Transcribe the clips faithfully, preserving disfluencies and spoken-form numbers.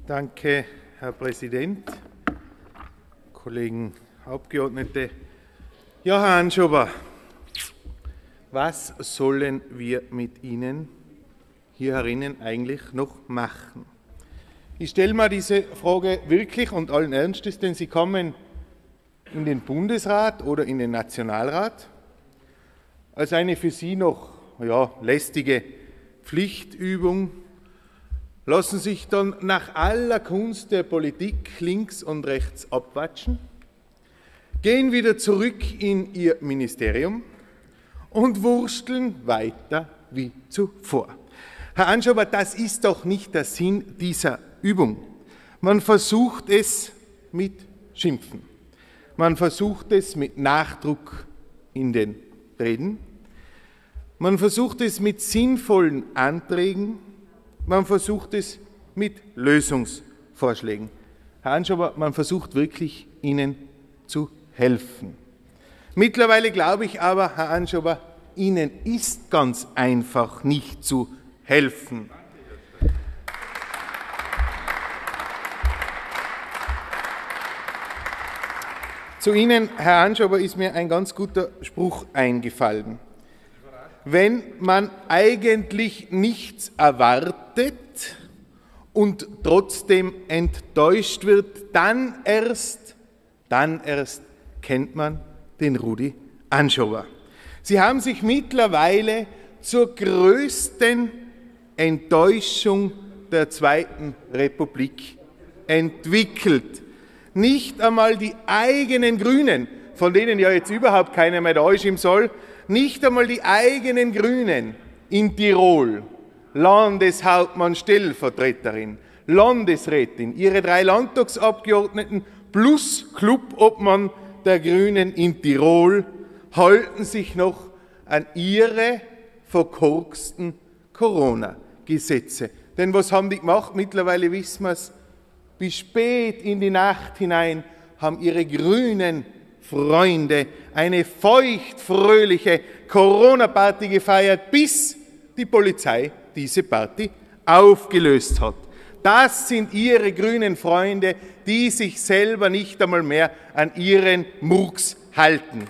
Danke, Herr Präsident, Kollegen Abgeordnete. Ja, Herr Anschober, was sollen wir mit Ihnen hier herinnen eigentlich noch machen? Ich stelle mir diese Frage wirklich und allen Ernstes, denn Sie kommen in den Bundesrat oder in den Nationalrat als eine für Sie noch ja, lästige Pflichtübung, lassen sich dann nach aller Kunst der Politik links und rechts abwatschen, gehen wieder zurück in Ihr Ministerium und wursteln weiter wie zuvor. Herr Anschober, das ist doch nicht der Sinn dieser Übung. Man versucht es mit Schimpfen. Man versucht es mit Nachdruck in den Reden. Man versucht es mit sinnvollen Anträgen. Man versucht es mit Lösungsvorschlägen. Herr Anschober, man versucht wirklich, Ihnen zu helfen. Mittlerweile glaube ich aber, Herr Anschober, Ihnen ist ganz einfach nicht zu helfen. Zu Ihnen, Herr Anschober, ist mir ein ganz guter Spruch eingefallen. Wenn man eigentlich nichts erwartet und trotzdem enttäuscht wird, dann erst, dann erst kennt man den Rudi Anschober. Sie haben sich mittlerweile zur größten Enttäuschung der Zweiten Republik entwickelt. Nicht einmal die eigenen Grünen, von denen ja jetzt überhaupt keiner mehr da ist im Soll, nicht einmal die eigenen Grünen in Tirol, Landeshauptmann Stellvertreterin, Landesrätin, ihre drei Landtagsabgeordneten plus Clubobmann der Grünen in Tirol halten sich noch an ihre verkorksten Corona-Gesetze. Denn was haben die gemacht? Mittlerweile wissen wir es. Bis spät in die Nacht hinein haben ihre grünen Freunde eine feuchtfröhliche Corona-Party gefeiert, bis die Polizei diese Party aufgelöst hat. Das sind ihre grünen Freunde, die sich selber nicht einmal mehr an ihren Murks halten.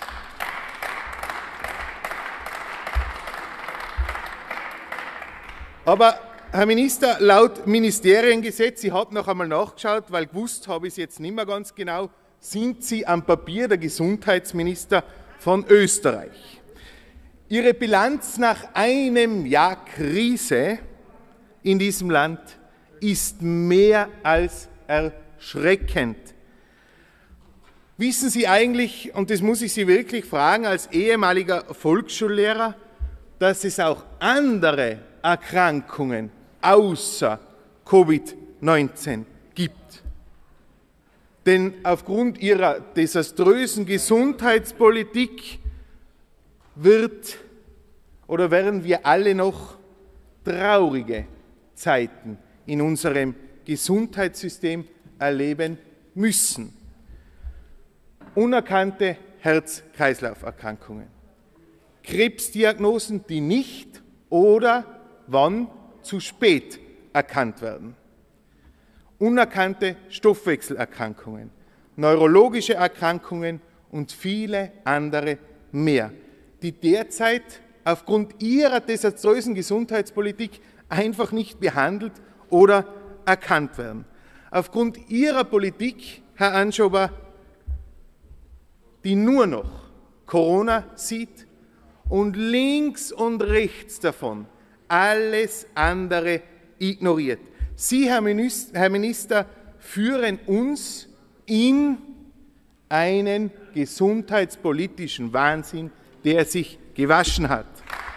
Aber, Herr Minister, laut Ministeriengesetz, ich habe noch einmal nachgeschaut, weil gewusst habe ich es jetzt nicht mehr ganz genau, sind Sie am Papier der Gesundheitsminister von Österreich. Ihre Bilanz nach einem Jahr Krise in diesem Land ist mehr als erschreckend. Wissen Sie eigentlich, und das muss ich Sie wirklich fragen, als ehemaliger Volksschullehrer, dass es auch andere Erkrankungen außer Covid neunzehn gibt? Denn aufgrund ihrer desaströsen Gesundheitspolitik wird oder werden wir alle noch traurige Zeiten in unserem Gesundheitssystem erleben müssen. Unerkannte Herz-Kreislauf-Erkrankungen, Krebsdiagnosen, die nicht oder wann zu spät erkannt werden, unerkannte Stoffwechselerkrankungen, neurologische Erkrankungen und viele andere mehr, die derzeit aufgrund ihrer desaströsen Gesundheitspolitik einfach nicht behandelt oder erkannt werden. Aufgrund ihrer Politik, Herr Anschober, die nur noch Corona sieht und links und rechts davon alles andere ignoriert. Sie, Herr Minister, Herr Minister, führen uns in einen gesundheitspolitischen Wahnsinn, der sich gewaschen hat.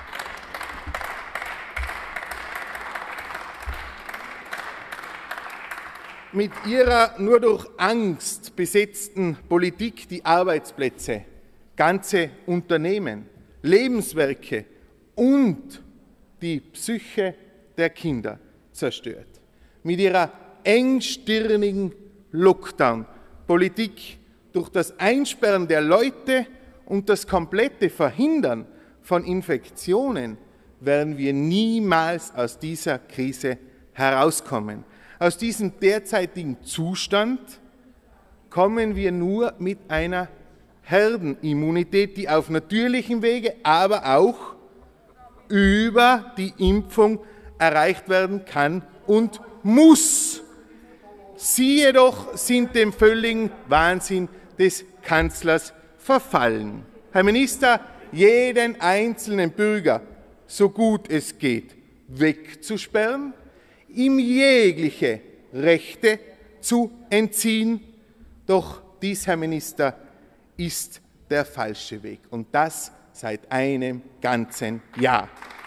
Mit ihrer nur durch Angst besetzten Politik die Arbeitsplätze, ganze Unternehmen, Lebenswerke und die Psyche der Kinder zerstört. Mit ihrer engstirnigen Lockdown-Politik durch das Einsperren der Leute und das komplette Verhindern von Infektionen werden wir niemals aus dieser Krise herauskommen. Aus diesem derzeitigen Zustand kommen wir nur mit einer Herdenimmunität, die auf natürlichem Wege, aber auch über die Impfung erreicht werden kann und muss. Sie jedoch sind dem völligen Wahnsinn des Kanzlers verfallen. Herr Minister, jeden einzelnen Bürger, so gut es geht, wegzusperren, ihm jegliche Rechte zu entziehen. Doch dies, Herr Minister, ist der falsche Weg. Und das seit einem ganzen Jahr.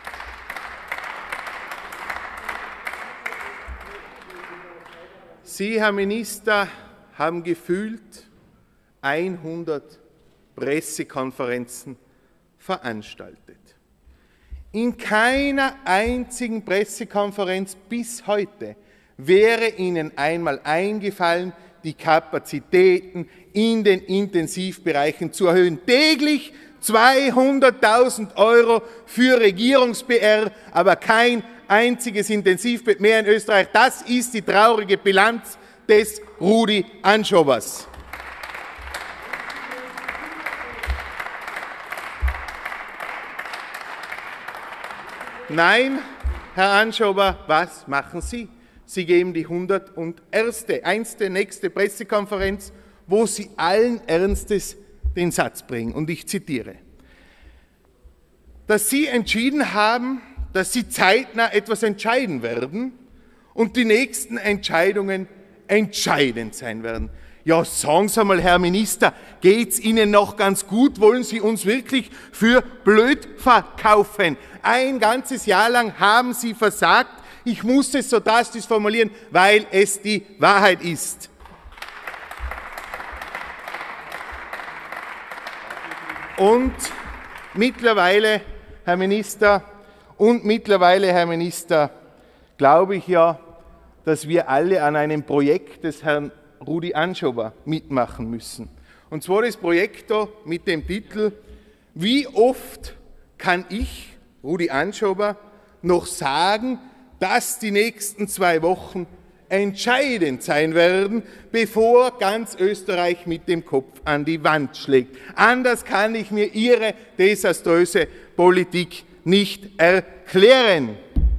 Sie, Herr Minister, haben gefühlt hundert Pressekonferenzen veranstaltet. In keiner einzigen Pressekonferenz bis heute wäre Ihnen einmal eingefallen, die Kapazitäten in den Intensivbereichen zu erhöhen. Täglich zweihunderttausend Euro für Regierungs-P R, aber kein einziges Intensivbett mehr in Österreich. Das ist die traurige Bilanz des Rudi Anschobers. Nein, Herr Anschober, was machen Sie? Sie geben die hunderterste, einste nächste Pressekonferenz, wo Sie allen Ernstes den Satz bringen. Und ich zitiere, dass Sie entschieden haben, dass Sie zeitnah etwas entscheiden werden und die nächsten Entscheidungen entscheidend sein werden. Ja, sagen Sie mal, Herr Minister, geht's Ihnen noch ganz gut? Wollen Sie uns wirklich für blöd verkaufen? Ein ganzes Jahr lang haben Sie versagt. Ich muss es so drastisch formulieren, weil es die Wahrheit ist. Und mittlerweile, Herr Minister, und mittlerweile, Herr Minister, glaube ich ja, dass wir alle an einem Projekt des Herrn Rudi Anschober mitmachen müssen. Und zwar das Projekt da mit dem Titel: Wie oft kann ich, Rudi Anschober, noch sagen, dass die nächsten zwei Wochen entscheidend sein werden, bevor ganz Österreich mit dem Kopf an die Wand schlägt. Anders kann ich mir Ihre desaströse Politik nicht erklären.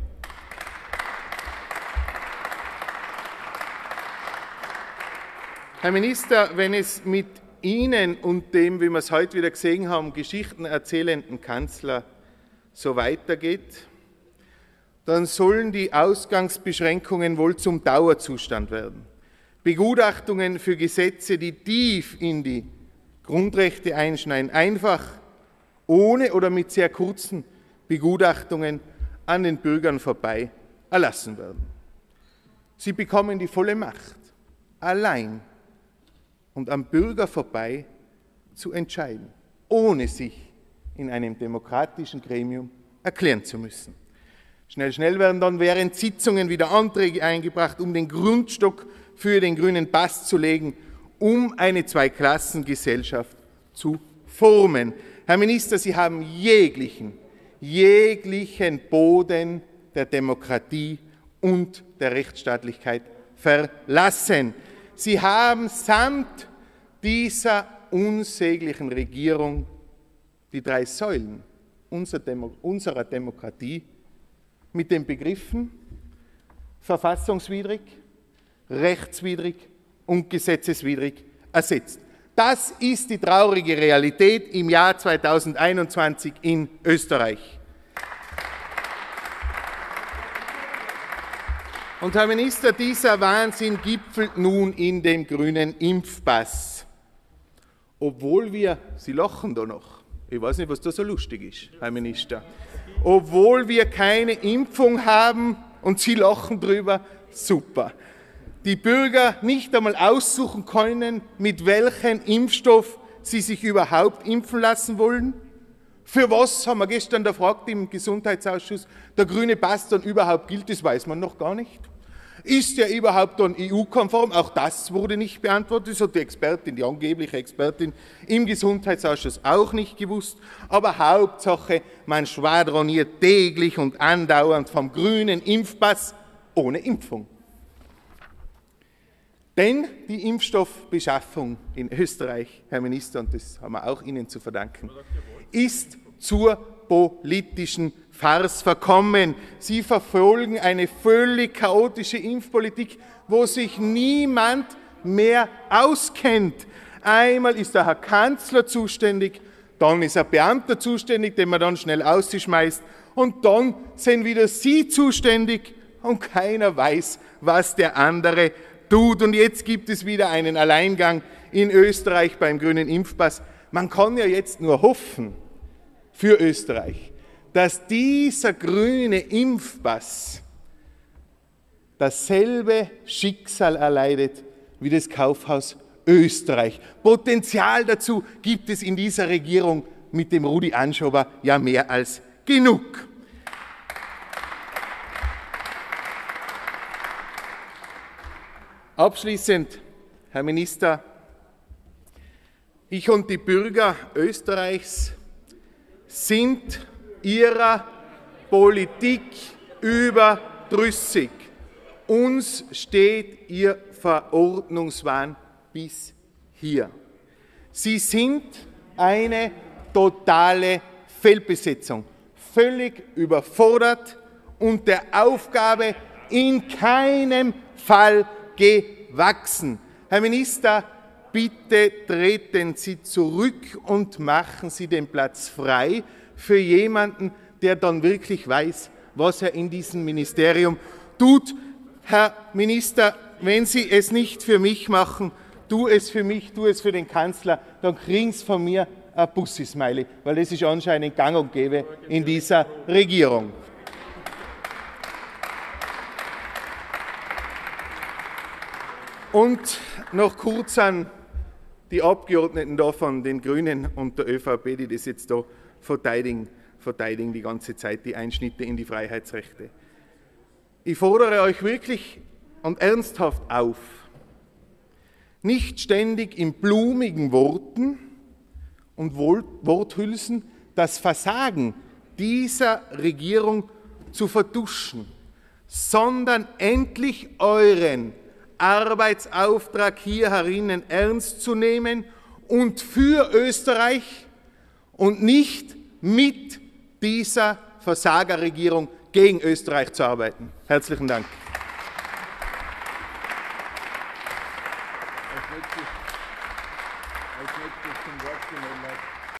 Herr Minister, wenn es mit Ihnen und dem, wie wir es heute wieder gesehen haben, Geschichten erzählenden Kanzler so weitergeht, dann sollen die Ausgangsbeschränkungen wohl zum Dauerzustand werden. Begutachtungen für Gesetze, die tief in die Grundrechte einschneiden, einfach ohne oder mit sehr kurzen Begutachtungen an den Bürgern vorbei erlassen werden. Sie bekommen die volle Macht, allein und am Bürger vorbei zu entscheiden, ohne sich in einem demokratischen Gremium erklären zu müssen. Schnell, schnell werden dann während Sitzungen wieder Anträge eingebracht, um den Grundstock für den grünen Pass zu legen, um eine Zweiklassengesellschaft zu formen. Herr Minister, Sie haben jeglichen, jeglichen Boden der Demokratie und der Rechtsstaatlichkeit verlassen. Sie haben samt dieser unsäglichen Regierung die drei Säulen unserer Demokratie mit den Begriffen verfassungswidrig, rechtswidrig und gesetzeswidrig ersetzt. Das ist die traurige Realität im Jahr zweitausendeinundzwanzig in Österreich. Und Herr Minister, dieser Wahnsinn gipfelt nun in dem grünen Impfpass. Obwohl wir, Sie lachen da noch, ich weiß nicht, was da so lustig ist, Herr Minister, obwohl wir keine Impfung haben und Sie lachen drüber, super. Die Bürger nicht einmal aussuchen können, mit welchem Impfstoff sie sich überhaupt impfen lassen wollen. Für was, haben wir gestern gefragt im Gesundheitsausschuss, der grüne Pass dann überhaupt gilt, das weiß man noch gar nicht. Ist er überhaupt dann E U-konform? Auch das wurde nicht beantwortet. Das hat die Expertin, die angebliche Expertin im Gesundheitsausschuss auch nicht gewusst. Aber Hauptsache, man schwadroniert täglich und andauernd vom grünen Impfpass ohne Impfung. Denn die Impfstoffbeschaffung in Österreich, Herr Minister, und das haben wir auch Ihnen zu verdanken, ist zur politischen Farce verkommen. Sie verfolgen eine völlig chaotische Impfpolitik, wo sich niemand mehr auskennt. Einmal ist der Herr Kanzler zuständig, dann ist ein Beamter zuständig, den man dann schnell ausschmeißt, und dann sind wieder Sie zuständig und keiner weiß, was der andere tut. Und jetzt gibt es wieder einen Alleingang in Österreich beim grünen Impfpass. Man kann ja jetzt nur hoffen für Österreich, dass dieser grüne Impfpass dasselbe Schicksal erleidet wie das Kaufhaus Österreich. Potenzial dazu gibt es in dieser Regierung mit dem Rudi Anschober ja mehr als genug. Abschließend, Herr Minister, ich und die Bürger Österreichs sind Ihrer Politik überdrüssig. Uns steht Ihr Verordnungswahn bis hier. Sie sind eine totale Fehlbesetzung, völlig überfordert und der Aufgabe in keinem Fall gewachsen. Herr Minister, bitte treten Sie zurück und machen Sie den Platz frei für jemanden, der dann wirklich weiß, was er in diesem Ministerium tut. Herr Minister, wenn Sie es nicht für mich machen, tu es für mich, tu es für den Kanzler, dann kriegen Sie von mir ein Bussi-Smiley, weil das ist anscheinend gang und gäbe in dieser Regierung. Und noch kurz an die Abgeordneten da von den Grünen und der ÖVP, die das jetzt da verteidigen, verteidigen die ganze Zeit, die Einschnitte in die Freiheitsrechte. Ich fordere euch wirklich und ernsthaft auf, nicht ständig in blumigen Worten und Worthülsen das Versagen dieser Regierung zu vertuschen, sondern endlich euren Arbeitsauftrag hier herinnen ernst zu nehmen und für Österreich und nicht mit dieser Versagerregierung gegen Österreich zu arbeiten. Herzlichen Dank.